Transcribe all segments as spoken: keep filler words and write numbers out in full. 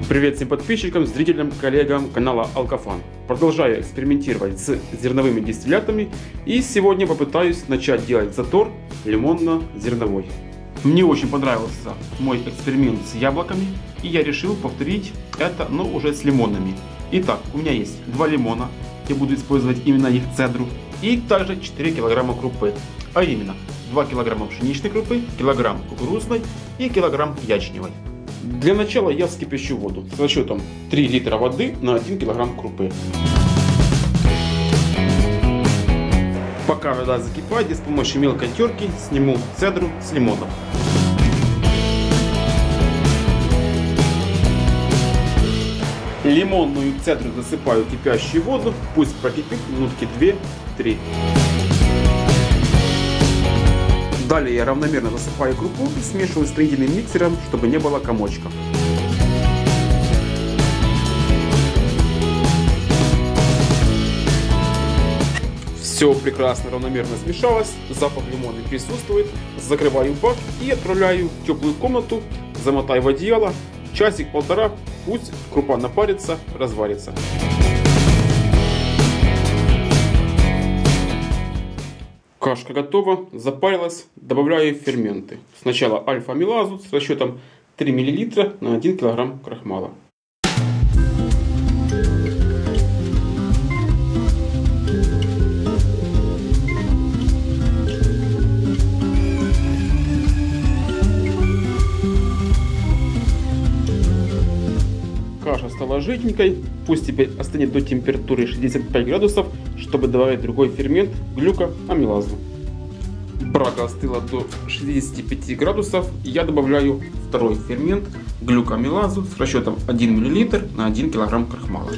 Привет всем подписчикам, зрителям, коллегам канала Алкофан. Продолжаю экспериментировать с зерновыми дистиллятами и сегодня попытаюсь начать делать затор лимонно-зерновой. Мне очень понравился мой эксперимент с яблоками и я решил повторить это, но уже с лимонами. Итак, у меня есть два лимона, я буду использовать именно их цедру, и также четыре килограмма крупы, а именно два килограмма пшеничной крупы, килограмм кукурузной и килограмм ячневой. Для начала я вскипящу воду с расчетом три литра воды на один килограмм крупы. Пока вода закипает, я с помощью мелкой терки сниму цедру с лимонов. Лимонную цедру засыпаю в кипящую воду, пусть прокипит минутки две-три. Далее я равномерно засыпаю крупу и смешиваю строительным миксером, чтобы не было комочков. Все прекрасно равномерно смешалось, запах лимона присутствует. Закрываю бак и отправляю в теплую комнату, замотаю в одеяло, часик-полтора, пусть крупа напарится, разварится. Кашка готова, запарилась, добавляю ферменты. Сначала альфа-амилазу с расчетом три миллилитра на один килограмм крахмала. Каша стала жиденькой, пусть теперь остынет до температуры шестьдесят пять градусов, чтобы добавить другой фермент глюкоамилазу. Брага остыла до шестидесяти пяти градусов, и я добавляю второй фермент глюкоамилазу с расчетом один миллилитр на один килограмм крахмала.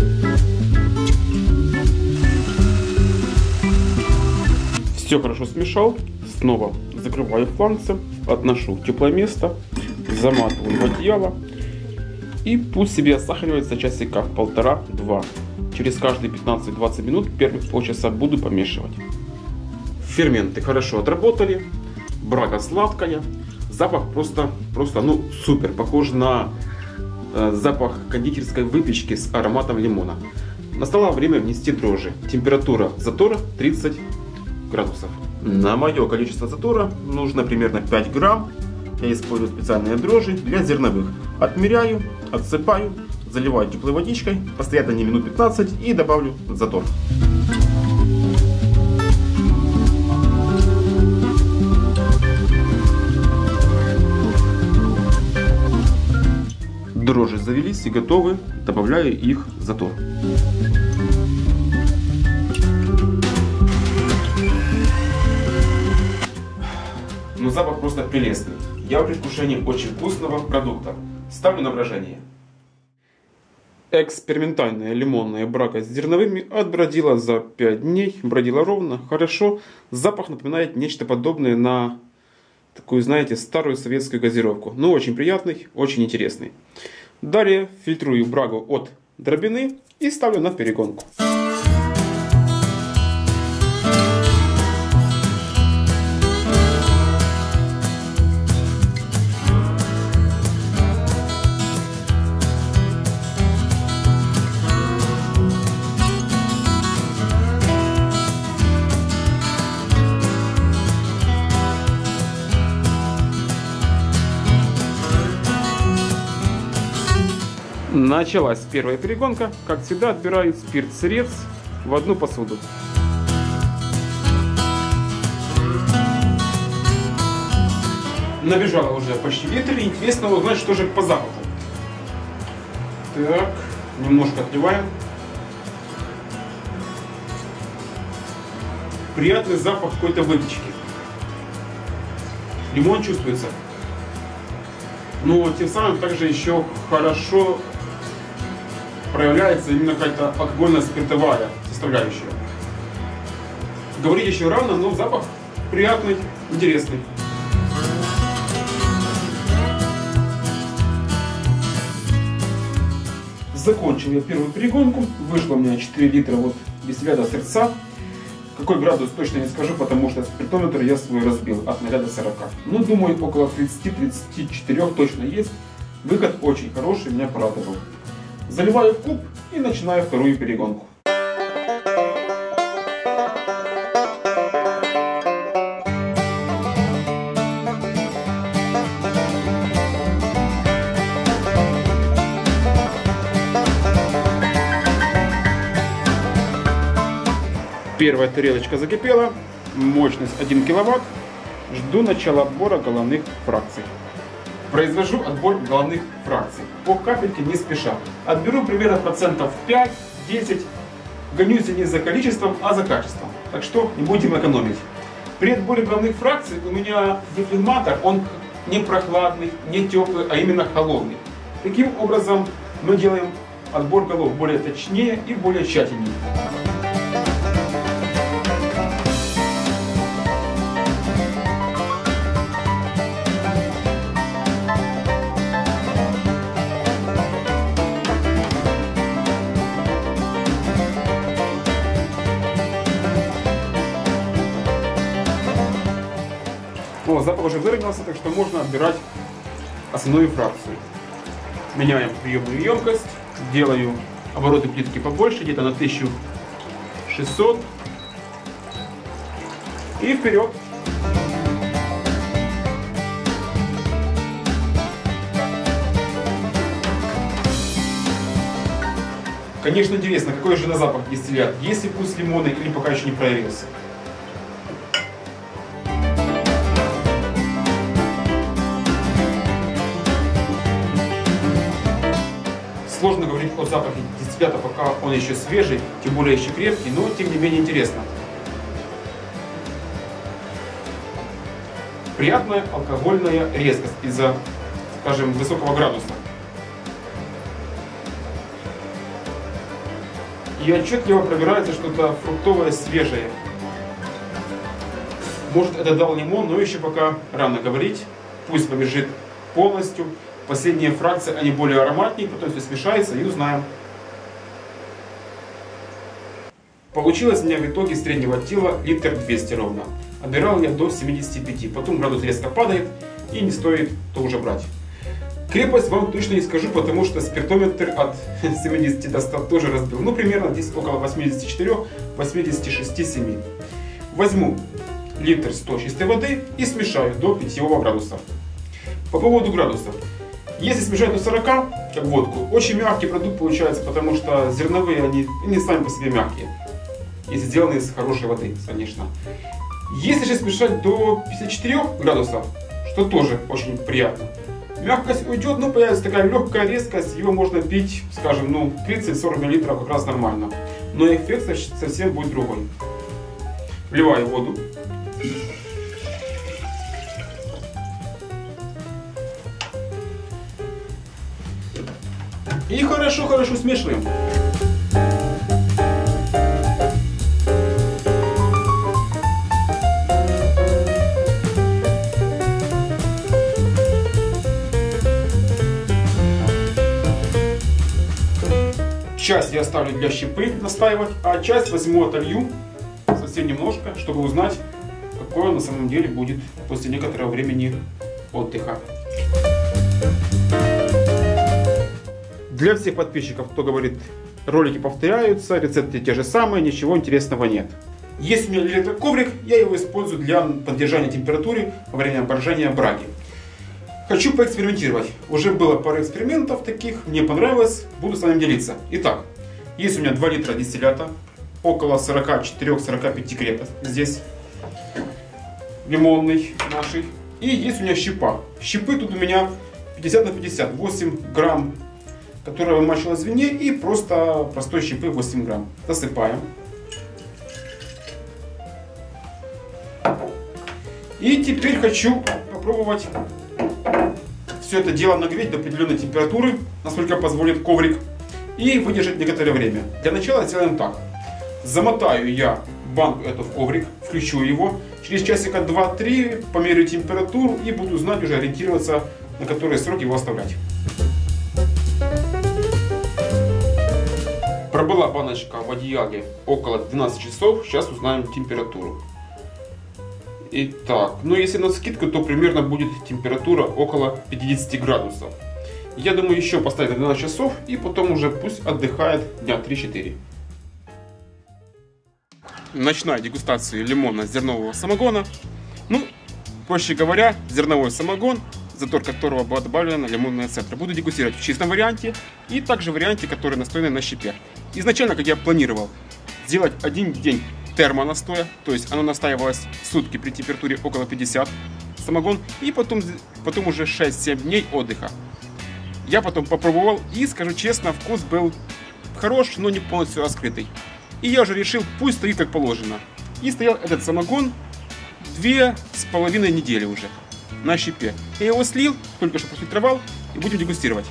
Все хорошо смешал, снова закрываю фланцем, отношу в теплое место, заматываю в одеяло. И пусть себе осахаривается часика полтора-два. Через каждые пятнадцать-двадцать минут первых полчаса буду помешивать. Ферменты хорошо отработали. Брага сладкая. Запах просто, просто ну супер. Похож на э, запах кондитерской выпечки с ароматом лимона. Настало время внести дрожжи. Температура затора тридцать градусов. На мое количество затора нужно примерно пять грамм. Я использую специальные дрожжи для зерновых. Отмеряю, отсыпаю, заливаю теплой водичкой, постоять на ней минут пятнадцать и добавлю затор. Дрожжи завелись и готовы, добавляю их в затор. Но запах просто прелестный. Я в предвкушении очень вкусного продукта. Ставлю на брожение. Экспериментальная лимонная брага с зерновыми отбродила за пять дней. Бродила ровно, хорошо. Запах напоминает нечто подобное на такую, знаете, старую советскую газировку. Но очень приятный, очень интересный. Далее фильтрую брагу от дробины и ставлю на перегонку. Началась первая перегонка. Как всегда, отбираю спирт-сырец в одну посуду. Набежало уже почти литр. Интересно узнать, что же по запаху. Так, немножко отливаем. Приятный запах какой-то выпечки. Лимон чувствуется. Но тем самым также еще хорошо проявляется именно какая-то алкогольно-спиртовая составляющая. Говорить еще рано, но запах приятный, интересный. Закончил я первую перегонку. Вышло у меня четыре литра вот дистиллята сырца. Какой градус точно не скажу, потому что спиртометр я свой разбил от ноля до сорока. Ну, думаю, около тридцати-тридцати четырёх точно есть. Выход очень хороший, меня порадовал. Заливаю в куб и начинаю вторую перегонку. Первая тарелочка закипела, мощность один киловатт. Жду начала отбора головных фракций. Произвожу отбор головных фракций. По капельке не спеша. Отберу примерно процентов пять-десять. Гонюсь не за количеством, а за качеством. Так что не будем экономить. При отборе головных фракций у меня дефлегматор, он не прохладный, не теплый, а именно холодный. Таким образом мы делаем отбор голов более точнее и более тщательнее. О, запах уже выровнялся, так что можно отбирать основную фракцию. Меняем приемную емкость, делаю обороты плитки побольше, где-то на тысячу шестьсот. И вперед! Конечно, интересно, какой же на запах дистиллят, есть ли вкус лимона или пока еще не проявился. Сложно говорить о запахе дистиллята, пока он еще свежий, тем более еще крепкий, но тем не менее интересно. Приятная алкогольная резкость из-за, скажем, высокого градуса. И отчетливо пробирается что-то фруктовое, свежее. Может, это дал лимон, но еще пока рано говорить. Пусть побежит полностью. Последние фракции, они более ароматнее, потом все смешается и узнаем. Получилось у меня в итоге среднего тела литр двести ровно. Отбирал я до семидесяти пяти, потом градус резко падает и не стоит то уже брать. Крепость вам точно не скажу, потому что спиртометр от семидесяти до ста тоже разбил. Ну, примерно здесь около восьмидесяти четырёх — восьмидесяти шести — семи. Возьму литр сто чистой воды и смешаю до питьевого градуса. По поводу градусов. Если смешать до сорока, как водку, очень мягкий продукт получается, потому что зерновые, они не сами по себе мягкие. Если сделаны из хорошей воды, конечно. Если же смешать до пятидесяти четырёх градусов, что тоже очень приятно, мягкость уйдет, но появится такая легкая резкость, его можно пить, скажем, ну тридцать-сорок миллилитров как раз нормально. Но эффект совсем будет другой. Вливаю воду. И хорошо-хорошо смешиваем. Часть я оставлю для щепы настаивать, а часть возьму, отолью совсем немножко, чтобы узнать, какое на самом деле будет после некоторого времени отдыха. Для всех подписчиков, кто говорит, ролики повторяются, рецепты те же самые, ничего интересного нет. Есть у меня электроковрик, я его использую для поддержания температуры во время брожения браги. Хочу поэкспериментировать. Уже было пару экспериментов таких, мне понравилось, буду с вами делиться. Итак, есть у меня два литра дистиллята, около сорока четырёх — сорока пяти крепость здесь, лимонный нашей. И есть у меня щепа. Щепы тут у меня пятьдесят на пятьдесят, восемь грамм, которая вымачивалась в вине, и просто простой щепы восемь грамм. Засыпаем. И теперь хочу попробовать все это дело нагреть до определенной температуры, насколько позволит коврик, и выдержать некоторое время. Для начала сделаем так. Замотаю я банку эту в коврик, включу его. Через часика два-три померяю температуру и буду знать, уже ориентироваться, на который срок его оставлять. Пробыла баночка в одеяле около двенадцати часов, сейчас узнаем температуру. Итак, ну если на скидку, то примерно будет температура около пятидесяти градусов. Я думаю, еще поставить на двенадцать часов и потом уже пусть отдыхает дня три-четыре. Ночная дегустация лимонно-зернового самогона. Ну, проще говоря, зерновой самогон, затор которого была добавлена лимонная цедра. Буду дегустировать в чистом варианте и также в варианте, который настоянный на щепе. Изначально, как я планировал, сделать один день термонастоя, то есть оно настаивалось сутки при температуре около пятидесяти самогон, и потом, потом уже шесть-семь дней отдыха. Я потом попробовал и, скажу честно, вкус был хорош, но не полностью раскрытый. И я уже решил, пусть стоит как положено. И стоял этот самогон две с половиной недели уже на щепе. Я его слил, только что профильтровал, и будем дегустировать.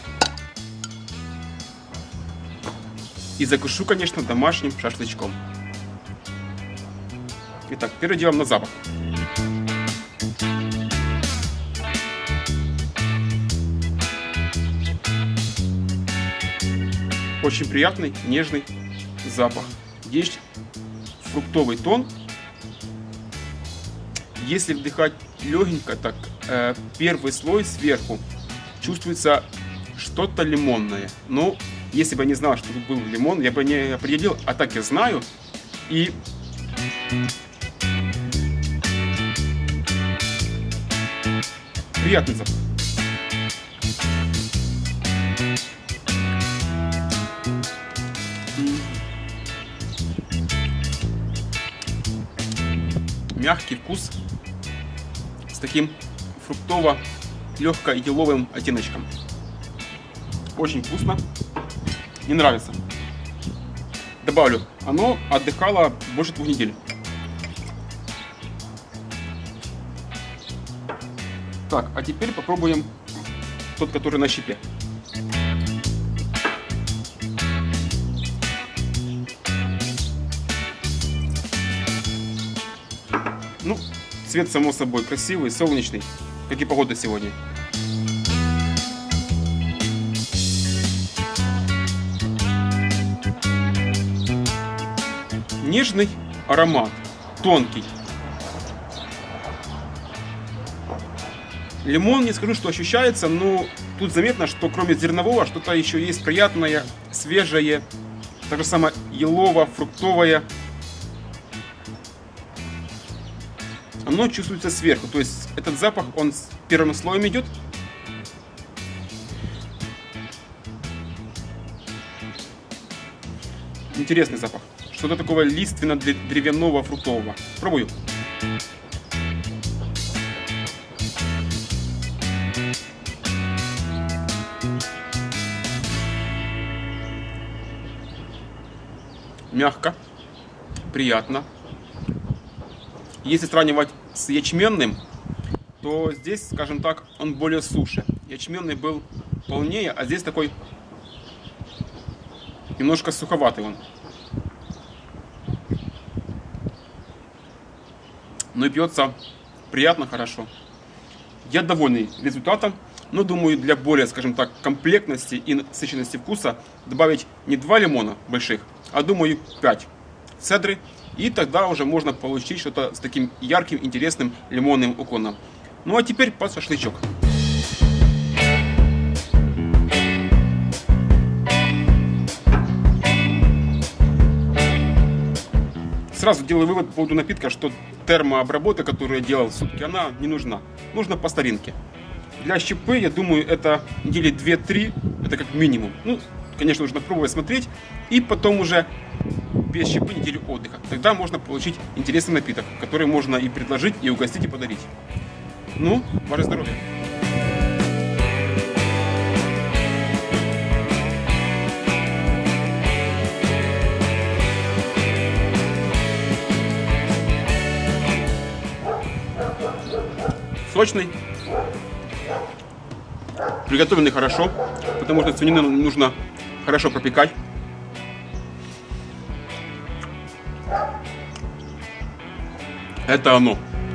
И закушу, конечно, домашним шашлычком. Итак, первым делом на запах. Очень приятный, нежный запах. Есть фруктовый тон. Если вдыхать легенько, так э, первый слой сверху чувствуется что-то лимонное. Но если бы я не знал, что тут был лимон, я бы не определил, а так я знаю. И приятный запах. Мягкий вкус с таким фруктово-легко-еловым оттеночком. Очень вкусно. Мне нравится. Добавлю, оно отдыхало больше двух недель. Так, а теперь попробуем тот, который на щепе. Ну, цвет, само собой, красивый, солнечный, как и погода сегодня. Нежный аромат, тонкий. Лимон, не скажу, что ощущается, но тут заметно, что кроме зернового что-то еще есть приятное, свежее, так же самое елово-фруктовое. Оно чувствуется сверху, то есть этот запах, он с первым слоем идет. Интересный запах. Что-то такого лиственно-древяного фруктового. Пробую. Мягко, приятно. Если сравнивать с ячменным, то здесь, скажем так, он более суше. Ячменный был полнее, а здесь такой немножко суховатый он. Но и пьется приятно, хорошо. Я довольный результатом, но думаю, для более, скажем так, комплектности и насыщенности вкуса добавить не два лимона больших, а думаю пять цедры. И тогда уже можно получить что-то с таким ярким, интересным лимонным уклоном. Ну а теперь под шашлычок. Сразу делаю вывод по поводу напитка, что термообработка, которую я делал сутки, она не нужна. Нужно по старинке. Для щепы, я думаю, это недели две-три, это как минимум. Ну, конечно, нужно пробовать, смотреть. И потом уже без щепы неделю отдыха. Тогда можно получить интересный напиток, который можно и предложить, и угостить, и подарить. Ну, ваше здоровье! Сочный, приготовленный хорошо, потому что свинину нужно хорошо пропекать. Это оно.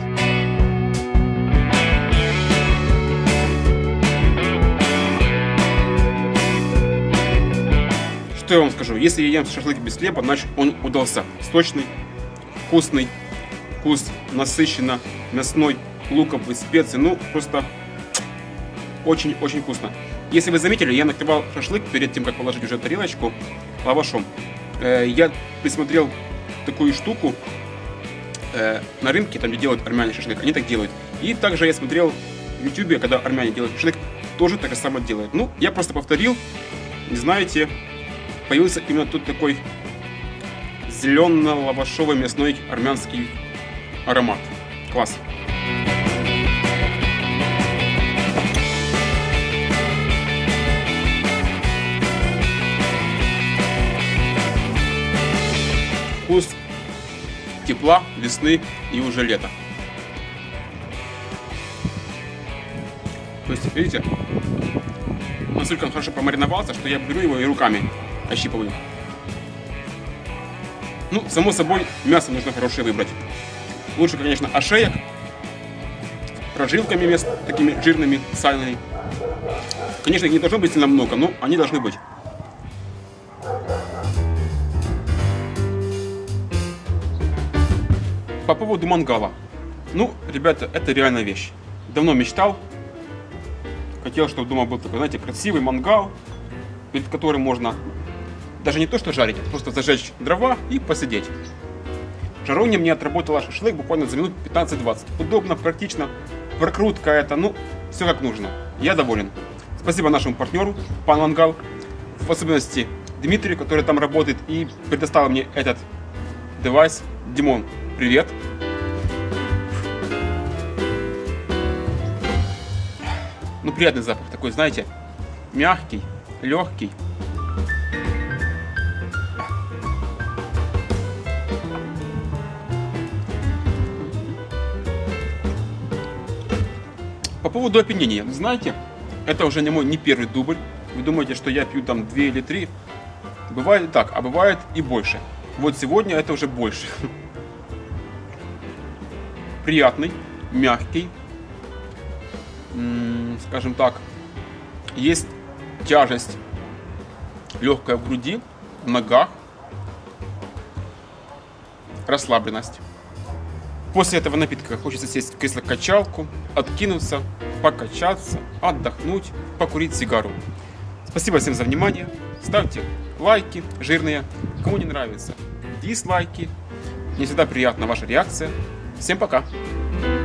Что я вам скажу, если я ем шашлык без хлеба, значит он удался. Сочный, вкусный, вкус насыщенно, мясной, луковый, специи, ну просто очень-очень вкусно. Если вы заметили, я накрывал шашлык перед тем, как положить уже в тарелочку лавашом. Я присмотрел такую штуку на рынке, там где делают армяне шашлык, они так делают. И также я смотрел в ютубе, когда армяне делают шашлык, тоже так же самое делают. Ну, я просто повторил, не знаете, появился именно тут такой зелено-лавашовый мясной армянский аромат. Класс. Вкус тепла, весны и уже лета. То есть, видите, настолько он хорошо помариновался, что я беру его и руками ощипываю. Ну, само собой, мясо нужно хорошее выбрать. Лучше, конечно, ошеек, прожилками мест такими жирными, сальными. Конечно, их не должно быть сильно много, но они должны быть. По поводу мангала. Ну, ребята, это реальная вещь. Давно мечтал. Хотел, чтобы дома был такой, знаете, красивый мангал, перед которым можно даже не то что жарить, а просто зажечь дрова и посидеть. Жаровня мне отработала шашлык буквально за минут пятнадцать-двадцать. Удобно, практично, прокрутка это, ну, все как нужно. Я доволен. Спасибо нашему партнеру, Пан Мангал, в особенности Дмитрию, который там работает и предоставил мне этот девайс. Димон, привет. Ну, приятный запах такой, знаете, мягкий, легкий. По поводу опьянения, знаете, это уже не мой не первый дубль. Вы думаете, что я пью там две или три? Бывает и так, а бывает и больше. Вот сегодня это уже больше. Приятный, мягкий. Скажем так, есть тяжесть легкая в груди, в ногах, расслабленность. После этого напитка хочется сесть в кресло-качалку, откинуться, покачаться, отдохнуть, покурить сигару. Спасибо всем за внимание. Ставьте лайки жирные, кому не нравится, дизлайки. Мне всегда приятна ваша реакция. Всем пока!